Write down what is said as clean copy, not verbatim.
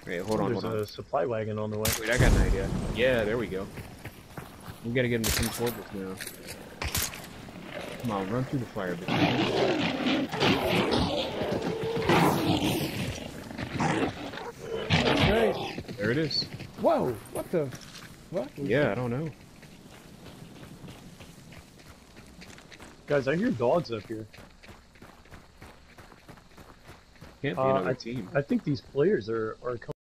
Wait, hold on, There's hold on. a supply wagon on the way. Wait, I got an idea. Yeah, there we go. We gotta get him to come towards us now. Come on, run through the fire, bitch. Okay. There it is. Whoa! What the? What? Yeah, I don't know. Guys, I hear dogs up here. Can't be another I team. I think these players are coming.